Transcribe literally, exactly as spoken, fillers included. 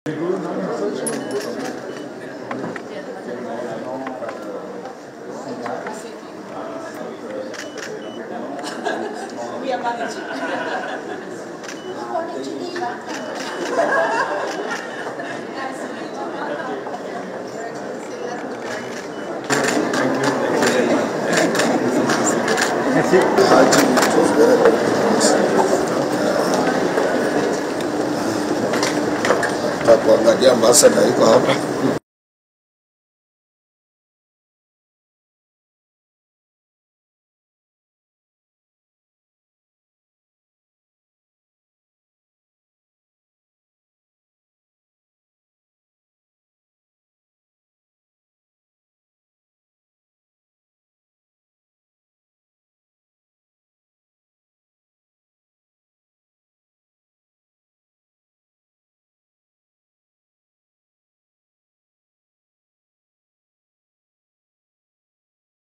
We are managing. Going to Geneva. Merci. Kuangalia ambassador yuko hapa.